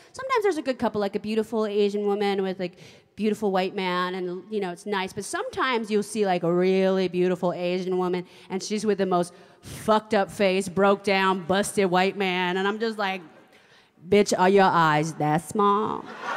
sometimes there's a good couple, like a beautiful Asian woman with like beautiful white man, and you know, it's nice. But sometimes you'll see like a really beautiful Asian woman, and she's with the most fucked up face, broke down, busted white man, and I'm just like, bitch, are your eyes that small?